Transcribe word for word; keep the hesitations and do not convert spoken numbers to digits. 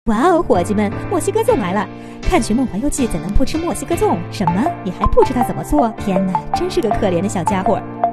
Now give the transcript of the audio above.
哇哦，伙计们，墨西哥粽来了！看《寻梦环游记》怎能不吃墨西哥粽？什么？你还不知道怎么做？天哪，真是个可怜的小家伙！